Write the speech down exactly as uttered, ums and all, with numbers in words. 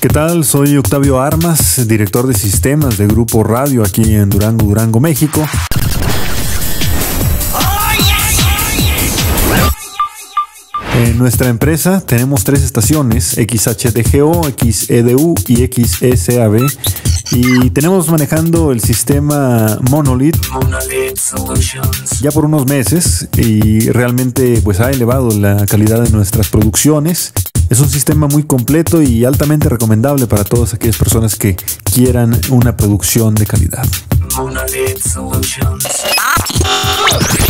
¿Qué tal? Soy Octavio Armas, director de sistemas de Grupo Radio aquí en Durango, Durango, México. En nuestra empresa tenemos tres estaciones, X H D G O, X E D U y X S A B, y tenemos manejando el sistema Monolith ya por unos meses y realmente pues ha elevado la calidad de nuestras producciones. Es un sistema muy completo y altamente recomendable para todas aquellas personas que quieran una producción de calidad. Monolith Solutions.